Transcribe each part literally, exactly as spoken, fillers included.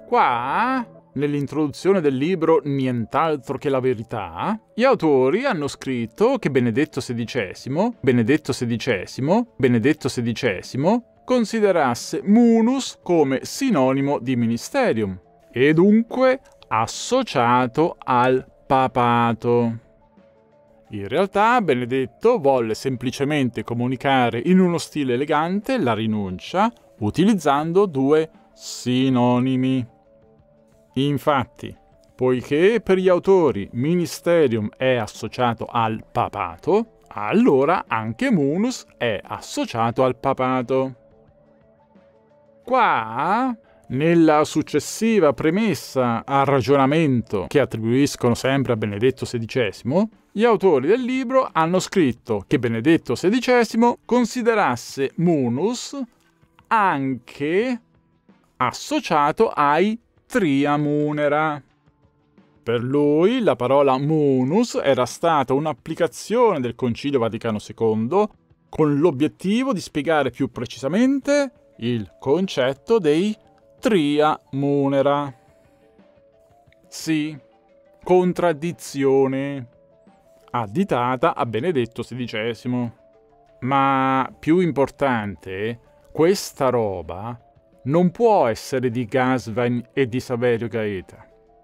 Qua, nell'introduzione del libro Nient'altro che la verità, gli autori hanno scritto che Benedetto sedicesimo, Benedetto sedicesimo, Benedetto sedicesimo considerasse munus come sinonimo di ministerium e dunque associato al papato. In realtà Benedetto volle semplicemente comunicare in uno stile elegante la rinuncia utilizzando due sinonimi. Infatti, poiché per gli autori ministerium è associato al papato, allora anche munus è associato al papato. Qua, nella successiva premessa al ragionamento che attribuiscono sempre a Benedetto sedicesimo, gli autori del libro hanno scritto che Benedetto sedicesimo considerasse munus anche associato ai tria munera. Per lui la parola munus era stata un'applicazione del Concilio Vaticano secondo con l'obiettivo di spiegare più precisamente il concetto dei tria munera. Sì, contraddizione additata a Benedetto sedicesimo. Ma più importante, questa roba non può essere di Gasvain e di Saverio Gaeta.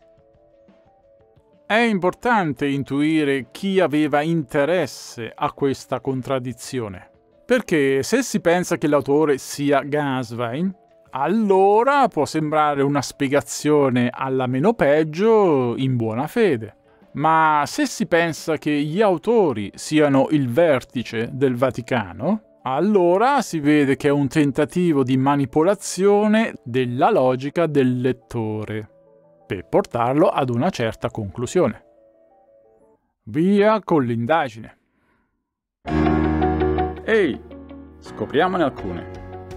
È importante intuire chi aveva interesse a questa contraddizione, perché se si pensa che l'autore sia Gasvain, allora può sembrare una spiegazione alla meno peggio in buona fede. Ma se si pensa che gli autori siano il vertice del Vaticano, allora si vede che è un tentativo di manipolazione della logica del lettore, per portarlo ad una certa conclusione. Via con l'indagine. Ehi, scopriamone alcune.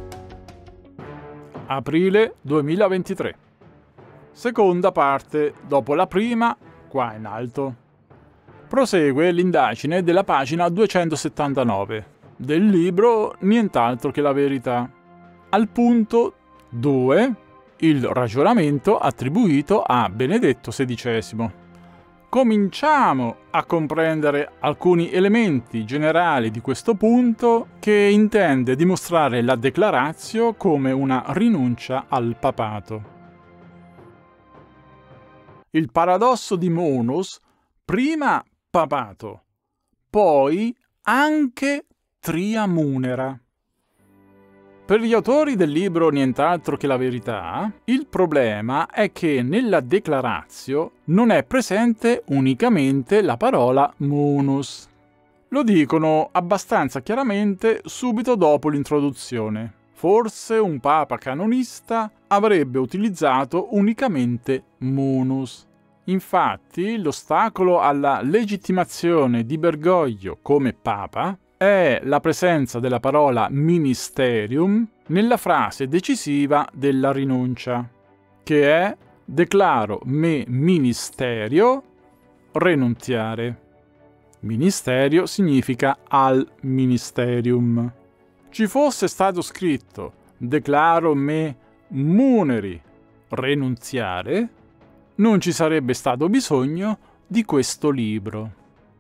Aprile duemilaventitré. Seconda parte, dopo la prima, qua in alto. Prosegue l'indagine della pagina duecentosettantanove del libro Nient'altro che la verità. Al punto due, il ragionamento attribuito a Benedetto sedicesimo. Cominciamo a comprendere alcuni elementi generali di questo punto che intende dimostrare la declaratio come una rinuncia al papato. Il paradosso di munus, prima papato, poi anche tria munera. Per gli autori del libro Nient'altro che la verità, il problema è che nella declaratio non è presente unicamente la parola munus. Lo dicono abbastanza chiaramente subito dopo l'introduzione. Forse un papa canonista avrebbe utilizzato unicamente munus. Infatti, l'ostacolo alla legittimazione di Bergoglio come papa è la presenza della parola ministerium nella frase decisiva della rinuncia, che è declaro me ministerio renunziare. Ministerio significa al ministerium. Ci fosse stato scritto declaro me muneri renunziare, non ci sarebbe stato bisogno di questo libro.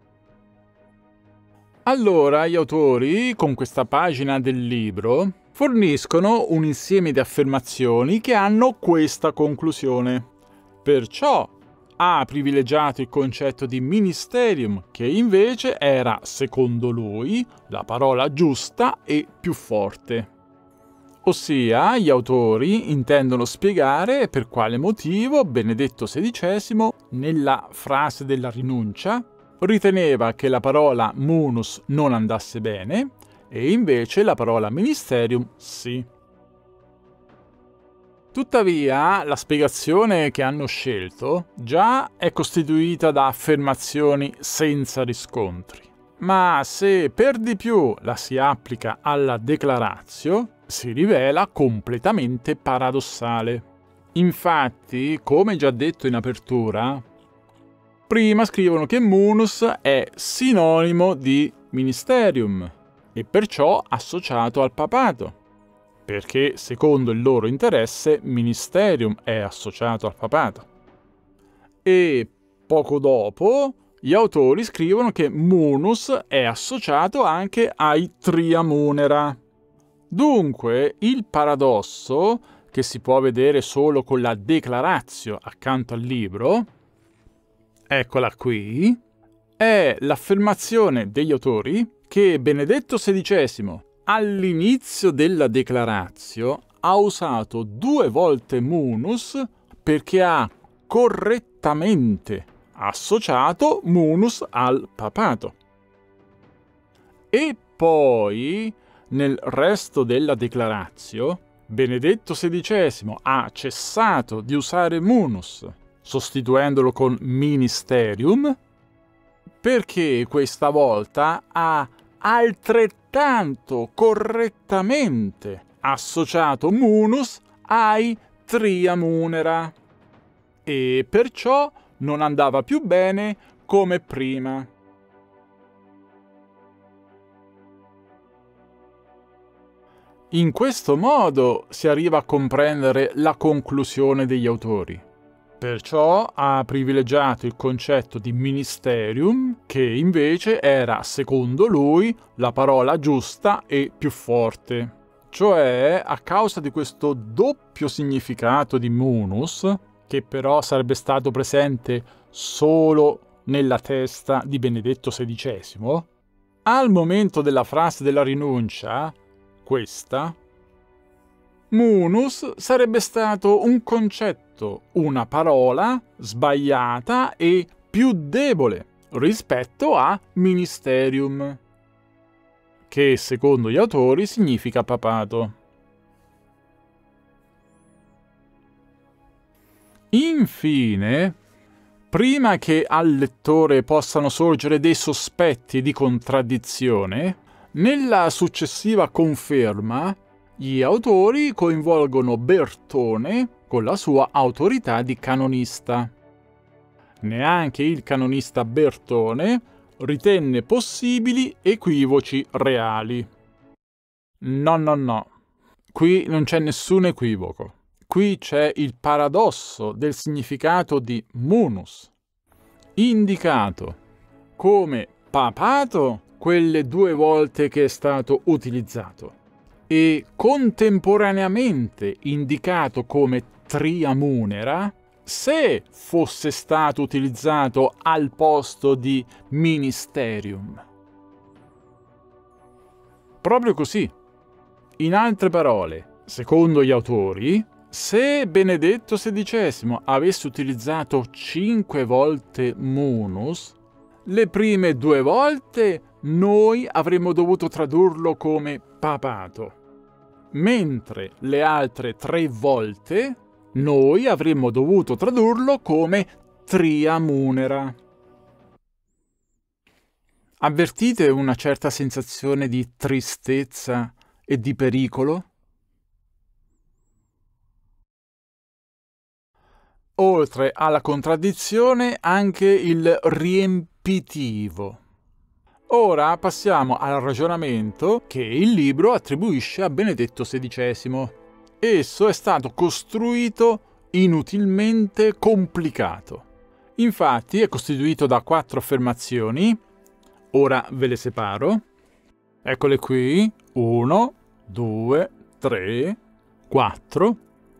Allora gli autori, con questa pagina del libro, forniscono un insieme di affermazioni che hanno questa conclusione. Perciò ha privilegiato il concetto di ministerium, che invece era, secondo lui, la parola giusta e più forte. Ossia, gli autori intendono spiegare per quale motivo Benedetto sedicesimo, nella frase della rinuncia, riteneva che la parola munus non andasse bene e invece la parola ministerium sì. Tuttavia, la spiegazione che hanno scelto già è costituita da affermazioni senza riscontri. Ma se per di più la si applica alla declaratio, si rivela completamente paradossale. Infatti, come già detto in apertura, prima scrivono che munus è sinonimo di ministerium e perciò associato al papato. perché secondo il loro interesse ministerium è associato al papato. E poco dopo gli autori scrivono che munus è associato anche ai triamunera. Dunque il paradosso, che si può vedere solo con la declaratio accanto al libro, eccola qui, è l'affermazione degli autori che Benedetto sedicesimo all'inizio della declaratio ha usato due volte munus perché ha correttamente associato munus al papato. E poi, nel resto della declaratio, Benedetto sedicesimo ha cessato di usare munus, sostituendolo con ministerium, perché questa volta ha altrettanto correttamente associato munus ai triamunera e perciò non andava più bene come prima. In questo modo si arriva a comprendere la conclusione degli autori. Perciò ha privilegiato il concetto di ministerium, che invece era, secondo lui, la parola giusta e più forte. Cioè, a causa di questo doppio significato di munus, che però sarebbe stato presente solo nella testa di Benedetto sedicesimo, al momento della frase della rinuncia, questa, munus sarebbe stato un concetto, una parola sbagliata e più debole rispetto a ministerium, che secondo gli autori significa papato. Infine, prima che al lettore possano sorgere dei sospetti di contraddizione, nella successiva conferma gli autori coinvolgono Bertone con la sua autorità di canonista. Neanche il canonista Bertone ritenne possibili equivoci reali. No, no, no. Qui non c'è nessun equivoco. Qui c'è il paradosso del significato di munus, indicato come papato quelle due volte che è stato utilizzato e contemporaneamente indicato come triamunera se fosse stato utilizzato al posto di ministerium. Proprio così. In altre parole, secondo gli autori, se Benedetto sedicesimo avesse utilizzato cinque volte munus, le prime due volte noi avremmo dovuto tradurlo come papato, mentre le altre tre volte noi avremmo dovuto tradurlo come triamunera. Avvertite una certa sensazione di tristezza e di pericolo? Oltre alla contraddizione, anche il riempitivo. Ora passiamo al ragionamento che il libro attribuisce a Benedetto sedicesimo. Esso è stato costruito inutilmente complicato. Infatti è costituito da quattro affermazioni. Ora ve le separo. Eccole qui. Uno, due, tre, quattro.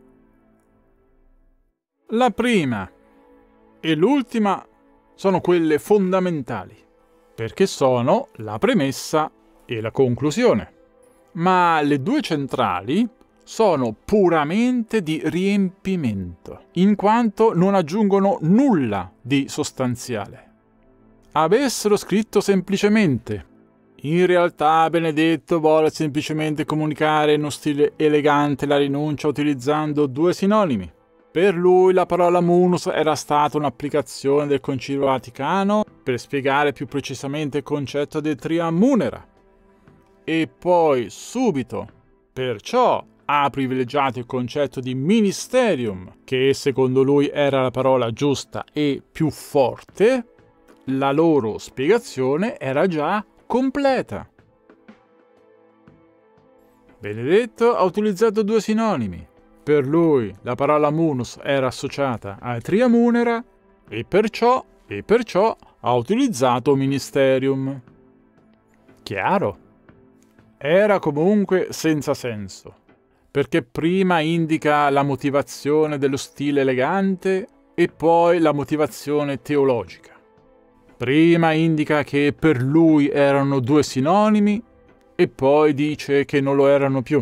La prima e l'ultima sono quelle fondamentali, perché sono la premessa e la conclusione. Ma le due centrali sono puramente di riempimento, in quanto non aggiungono nulla di sostanziale. Avessero scritto semplicemente: in realtà Benedetto vuole semplicemente comunicare in uno stile elegante la rinuncia utilizzando due sinonimi. Per lui la parola munus era stata un'applicazione del Concilio Vaticano per spiegare più precisamente il concetto di triamunera. E poi subito, perciò, ha privilegiato il concetto di ministerium, che secondo lui era la parola giusta e più forte, la loro spiegazione era già completa. Benedetto ha utilizzato due sinonimi. Per lui la parola munus era associata a triamunera e perciò, e perciò ha utilizzato ministerium. Chiaro? Era comunque senza senso, perché prima indica la motivazione dello stile elegante e poi la motivazione teologica. Prima indica che per lui erano due sinonimi e poi dice che non lo erano più.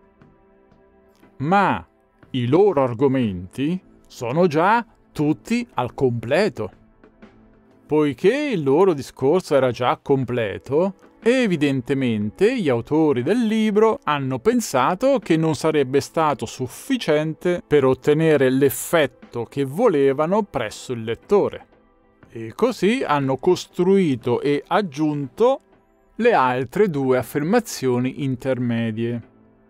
Ma i loro argomenti sono già tutti al completo. Poiché il loro discorso era già completo, evidentemente gli autori del libro hanno pensato che non sarebbe stato sufficiente per ottenere l'effetto che volevano presso il lettore. E così hanno costruito e aggiunto le altre due affermazioni intermedie.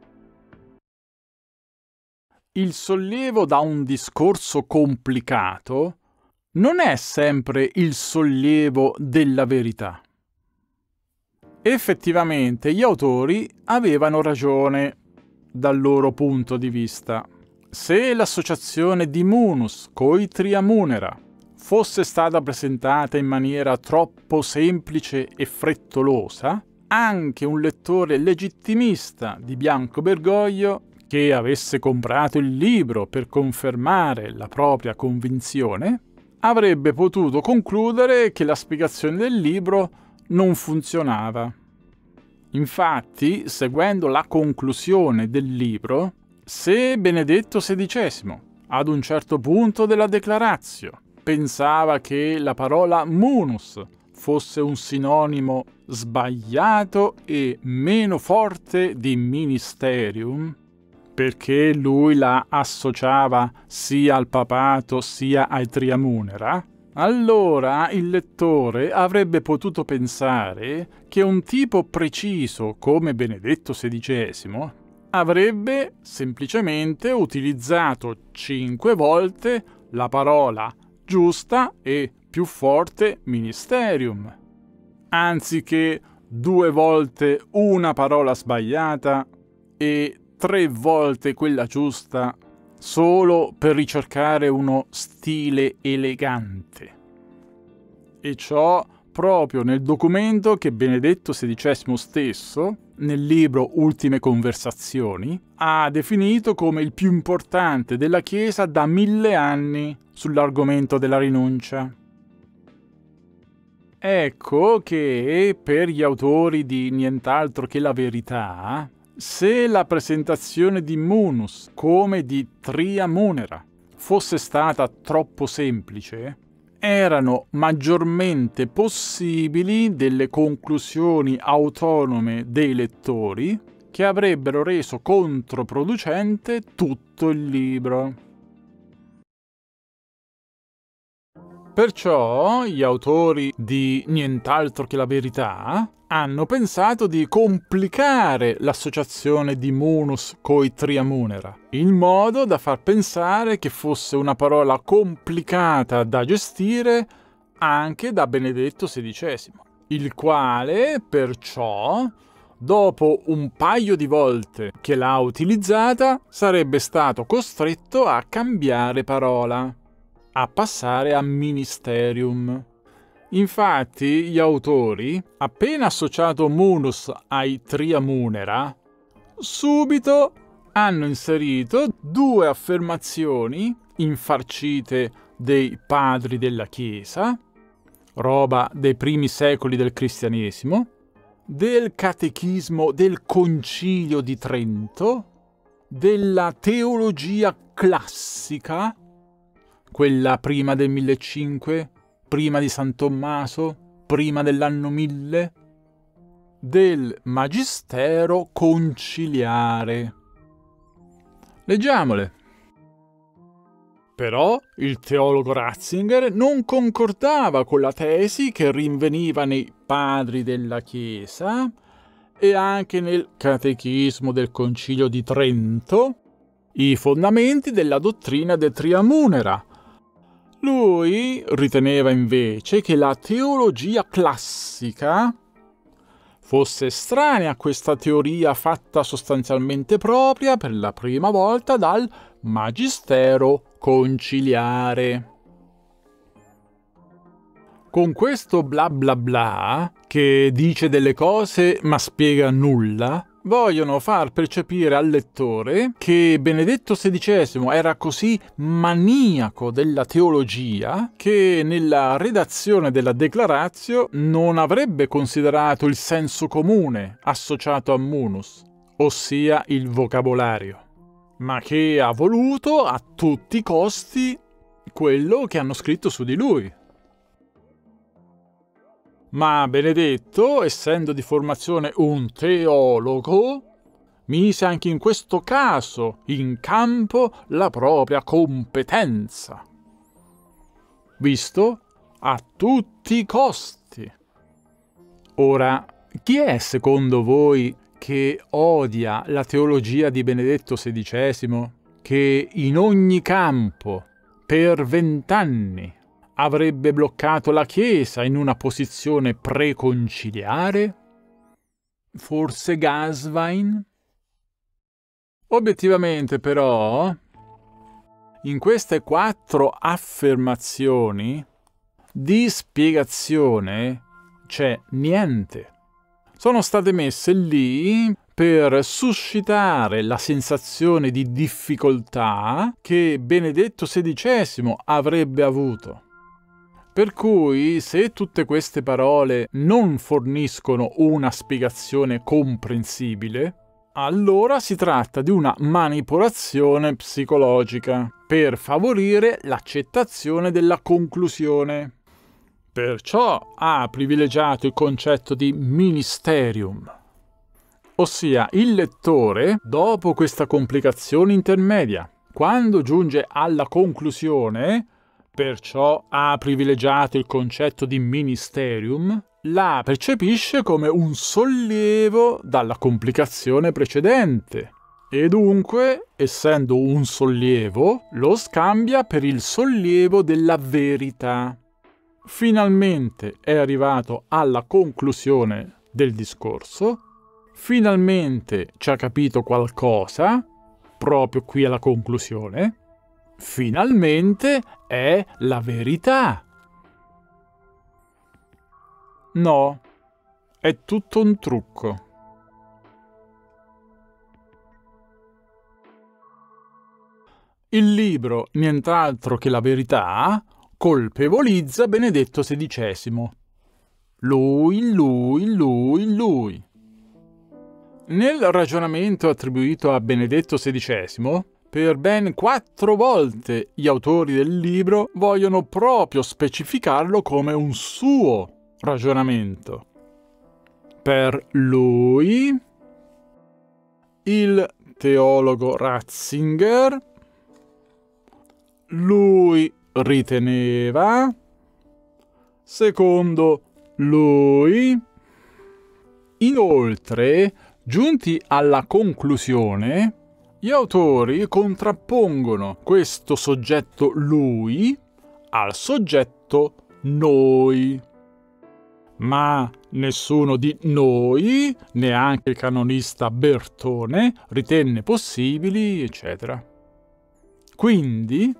Il sollievo da un discorso complicato non è sempre il sollievo della verità. Effettivamente gli autori avevano ragione dal loro punto di vista. Se l'associazione di munus coi triamunera fosse stata presentata in maniera troppo semplice e frettolosa, anche un lettore legittimista di Bianco Bergoglio, che avesse comprato il libro per confermare la propria convinzione, avrebbe potuto concludere che la spiegazione del libro non funzionava. Infatti, seguendo la conclusione del libro, se Benedetto sedicesimo, ad un certo punto della Declaratio, pensava che la parola munus fosse un sinonimo sbagliato e meno forte di ministerium, perché lui la associava sia al papato sia ai triamunera, allora il lettore avrebbe potuto pensare che un tipo preciso come Benedetto sedicesimo avrebbe semplicemente utilizzato cinque volte la parola giusta e più forte ministerium, anziché due volte una parola sbagliata e tre volte quella giusta solo per ricercare uno stile elegante. E ciò proprio nel documento che Benedetto sedicesimo stesso, nel libro Ultime Conversazioni, ha definito come il più importante della Chiesa da mille anni sull'argomento della rinuncia. Ecco che per gli autori di Nient'altro che la verità, se la presentazione di munus come di triamunera fosse stata troppo semplice, erano maggiormente possibili delle conclusioni autonome dei lettori che avrebbero reso controproducente tutto il libro. Perciò gli autori di Nient'altro che la verità hanno pensato di complicare l'associazione di munus coi triamunera, in modo da far pensare che fosse una parola complicata da gestire anche da Benedetto sedicesimo, il quale, perciò, dopo un paio di volte che l'ha utilizzata, sarebbe stato costretto a cambiare parola, a passare a ministerium. Infatti, gli autori, appena associato munus ai triamunera, subito hanno inserito due affermazioni infarcite dei padri della Chiesa, roba dei primi secoli del cristianesimo, del catechismo del Concilio di Trento, della teologia classica, quella prima del millecinquecento, prima di San Tommaso, prima dell'anno mille, del magistero conciliare. Leggiamole. Però il teologo Ratzinger non concordava con la tesi che rinveniva nei padri della Chiesa e anche nel catechismo del Concilio di Trento i fondamenti della dottrina de triamunera. Lui riteneva invece che la teologia classica fosse estranea a questa teoria fatta sostanzialmente propria per la prima volta dal Magistero conciliare. Con questo bla bla bla, che dice delle cose ma spiega nulla, vogliono far percepire al lettore che Benedetto sedicesimo era così maniaco della teologia che nella redazione della Declaratio non avrebbe considerato il senso comune associato a munus, ossia il vocabolario, ma che ha voluto a tutti i costi quello che hanno scritto su di lui. Ma Benedetto, essendo di formazione un teologo, mise anche in questo caso in campo la propria competenza, visto a tutti i costi. Ora, chi è secondo voi che odia la teologia di Benedetto sedicesimo, che in ogni campo, per vent'anni, avrebbe bloccato la Chiesa in una posizione preconciliare? Forse Gasvain? Obiettivamente, però, in queste quattro affermazioni di spiegazione c'è niente. Sono state messe lì per suscitare la sensazione di difficoltà che Benedetto sedicesimo avrebbe avuto. Per cui, se tutte queste parole non forniscono una spiegazione comprensibile, allora si tratta di una manipolazione psicologica per favorire l'accettazione della conclusione. Perciò ha privilegiato il concetto di ministerium, ossia il lettore, dopo questa complicazione intermedia, quando giunge alla conclusione, perciò ha privilegiato il concetto di ministerium, la percepisce come un sollievo dalla complicazione precedente e dunque, essendo un sollievo, lo scambia per il sollievo della verità. Finalmente è arrivato alla conclusione del discorso, finalmente ci ha capito qualcosa, proprio qui alla conclusione, finalmente è la verità. No, è tutto un trucco. Il libro, nient'altro che la verità, colpevolizza Benedetto sedicesimo. Lui, lui, lui, lui. Nel ragionamento attribuito a Benedetto sedicesimo, per ben quattro volte gli autori del libro vogliono proprio specificarlo come un suo ragionamento. Per lui, il teologo Ratzinger, lui riteneva, secondo lui, inoltre, giunti alla conclusione, gli autori contrappongono questo soggetto lui al soggetto noi. Ma nessuno di noi, neanche il canonista Bertone, ritenne possibili, eccetera. Quindi,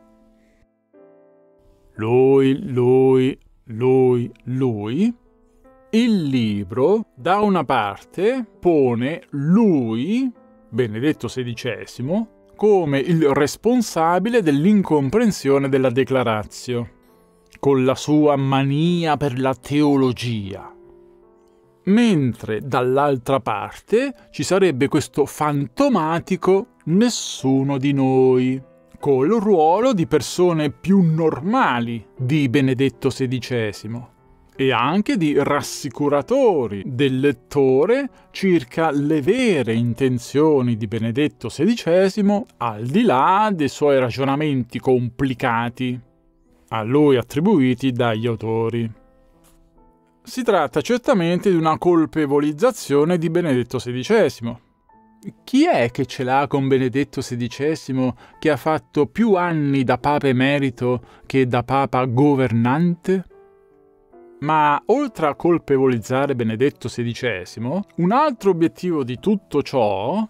lui, lui, lui, lui, il libro, da una parte, pone lui, Benedetto sedicesimo, come il responsabile dell'incomprensione della Declaratio, con la sua mania per la teologia. Mentre dall'altra parte ci sarebbe questo fantomatico nessuno di noi, col ruolo di persone più normali di Benedetto sedicesimo e anche di rassicuratori del lettore circa le vere intenzioni di Benedetto sedicesimo al di là dei suoi ragionamenti complicati, a lui attribuiti dagli autori. Si tratta certamente di una colpevolizzazione di Benedetto sedicesimo. Chi è che ce l'ha con Benedetto sedicesimo che ha fatto più anni da Papa emerito che da Papa governante? Ma oltre a colpevolizzare Benedetto sedicesimo, un altro obiettivo di tutto ciò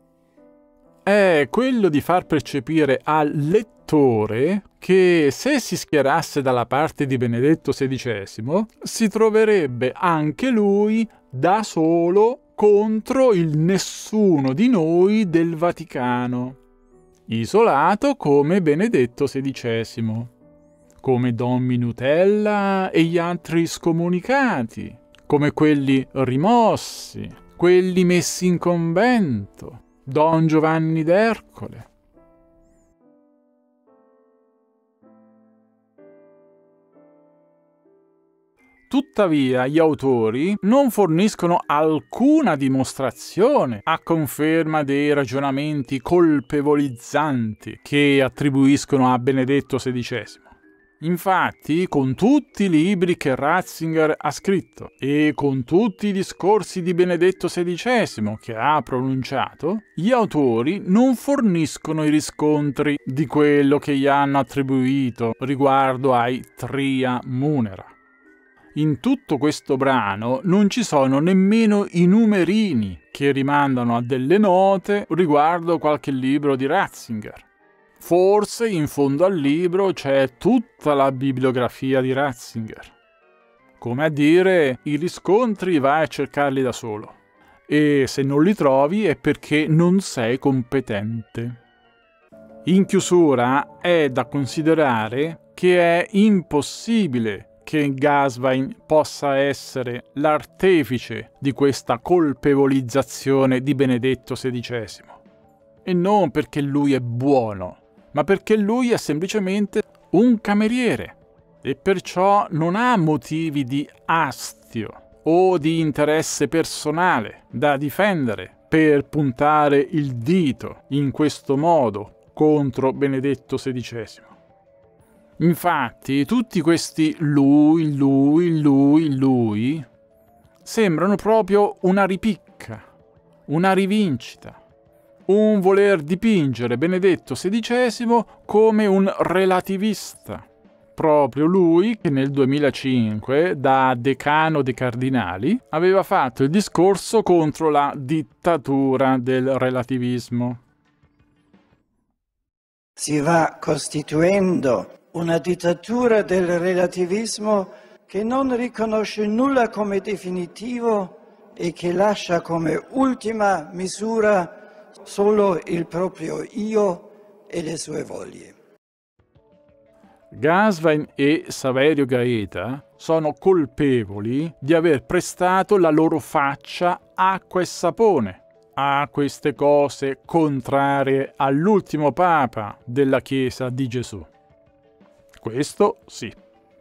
è quello di far percepire al lettore che se si schierasse dalla parte di Benedetto sedicesimo, si troverebbe anche lui da solo contro il nessuno di noi del Vaticano, isolato come Benedetto sedicesimo, come Don Minutella e gli altri scomunicati, come quelli rimossi, quelli messi in convento, Don Giovanni d'Ercole. Tuttavia, gli autori non forniscono alcuna dimostrazione a conferma dei ragionamenti colpevolizzanti che attribuiscono a Benedetto sedicesimo. Infatti, con tutti i libri che Ratzinger ha scritto e con tutti i discorsi di Benedetto sedicesimo che ha pronunciato, gli autori non forniscono i riscontri di quello che gli hanno attribuito riguardo ai Tria Munera. In tutto questo brano non ci sono nemmeno i numerini che rimandano a delle note riguardo qualche libro di Ratzinger. Forse in fondo al libro c'è tutta la bibliografia di Ratzinger. Come a dire, i riscontri vai a cercarli da solo. E se non li trovi è perché non sei competente. In chiusura è da considerare che è impossibile che Gawain possa essere l'artefice di questa colpevolizzazione di Benedetto sedicesimo. E non perché lui è buono, ma perché lui è semplicemente un cameriere e perciò non ha motivi di astio o di interesse personale da difendere per puntare il dito in questo modo contro Benedetto sedicesimo. Infatti, tutti questi lui, lui, lui, lui sembrano proprio una ripicca, una rivincita, un voler dipingere Benedetto sedicesimo come un relativista. Proprio lui che nel duemilacinque, da decano dei cardinali, aveva fatto il discorso contro la dittatura del relativismo. Si va costituendo una dittatura del relativismo che non riconosce nulla come definitivo e che lascia come ultima misura solo il proprio io e le sue voglie. Gawain e Saverio Gaeta sono colpevoli di aver prestato la loro faccia acqua e sapone a queste cose contrarie all'ultimo Papa della Chiesa di Gesù. Questo sì.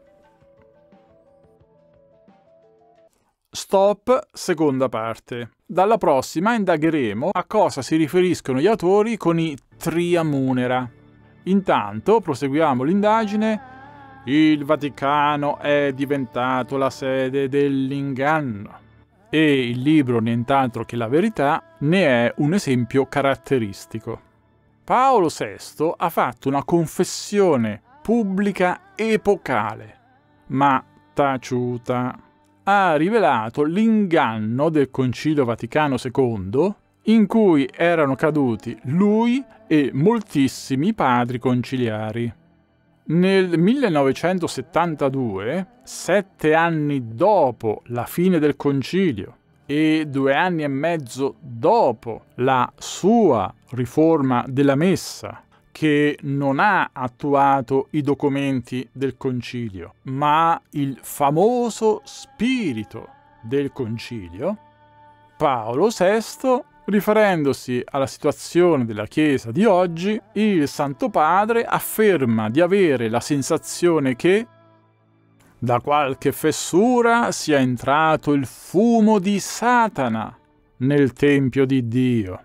Stop, seconda parte. Dalla prossima indagheremo a cosa si riferiscono gli autori con i Tria Munera. Intanto proseguiamo l'indagine. Il Vaticano è diventato la sede dell'inganno e il libro Nient'altro che la verità ne è un esempio caratteristico. Paolo sesto ha fatto una confessione pubblica epocale, ma taciuta. Ha rivelato l'inganno del Concilio Vaticano secondo, in cui erano caduti lui e moltissimi padri conciliari. Nel millenovecentosettantadue, sette anni dopo la fine del concilio e due anni e mezzo dopo la sua riforma della Messa, che non ha attuato i documenti del concilio, ma il famoso spirito del concilio, Paolo sesto, riferendosi alla situazione della Chiesa di oggi, il Santo Padre afferma di avere la sensazione che da qualche fessura sia entrato il fumo di Satana nel Tempio di Dio.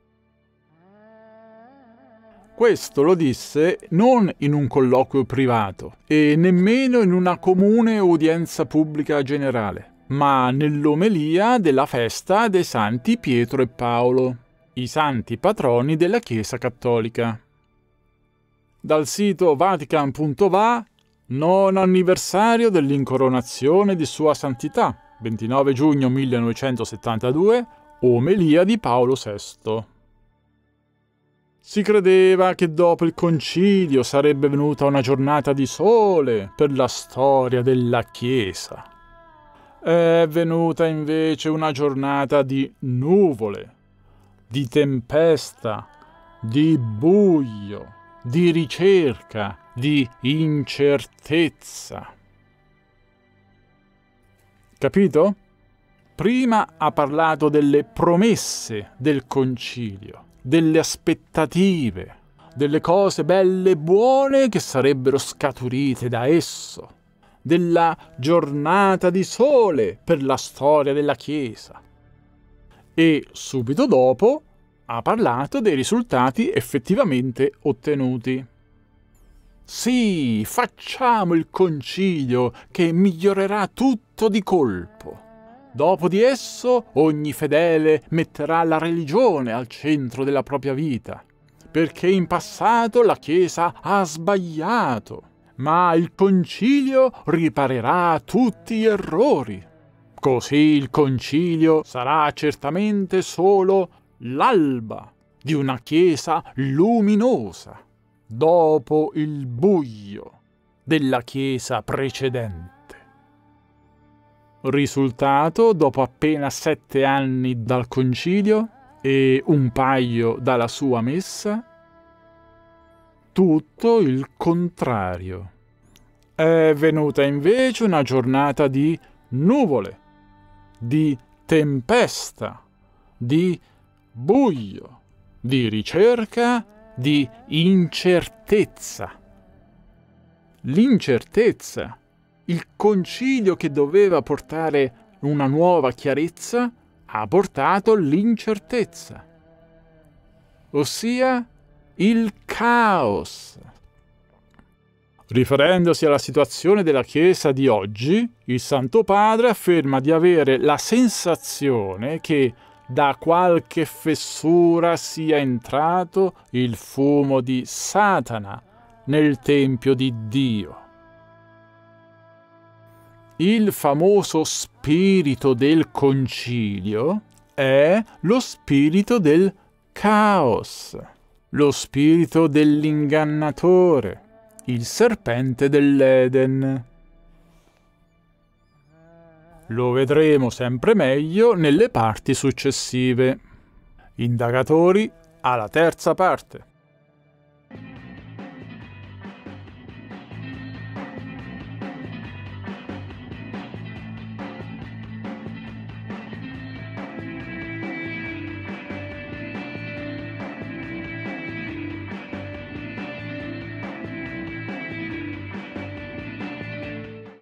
Questo lo disse non in un colloquio privato e nemmeno in una comune udienza pubblica generale, ma nell'omelia della festa dei santi Pietro e Paolo, i santi patroni della Chiesa Cattolica. Dal sito vatican punto va Nono anniversario dell'incoronazione di Sua Santità, ventinove giugno millenovecentosettantadue, omelia di Paolo sesto. Si credeva che dopo il concilio sarebbe venuta una giornata di sole per la storia della Chiesa. È venuta invece una giornata di nuvole, di tempesta, di buio, di ricerca, di incertezza. Capito? Prima ha parlato delle promesse del concilio, delle aspettative, delle cose belle e buone che sarebbero scaturite da esso, della giornata di sole per la storia della Chiesa. E subito dopo ha parlato dei risultati effettivamente ottenuti. Sì, facciamo il concilio che migliorerà tutto di colpo. Dopo di esso ogni fedele metterà la religione al centro della propria vita, perché in passato la Chiesa ha sbagliato, ma il concilio riparerà tutti gli errori. Così il concilio sarà certamente solo l'alba di una Chiesa luminosa, dopo il buio della Chiesa precedente. Risultato, dopo appena sette anni dal concilio e un paio dalla sua messa, tutto il contrario. È venuta invece una giornata di nuvole, di tempesta, di buio, di ricerca, di incertezza. L'incertezza, il concilio che doveva portare una nuova chiarezza, ha portato l'incertezza, ossia il caos. Riferendosi alla situazione della Chiesa di oggi, il Santo Padre afferma di avere la sensazione che da qualche fessura sia entrato il fumo di Satana nel Tempio di Dio. Il famoso spirito del concilio è lo spirito del caos, lo spirito dell'ingannatore, il serpente dell'Eden. Lo vedremo sempre meglio nelle parti successive. Indagatori alla terza parte.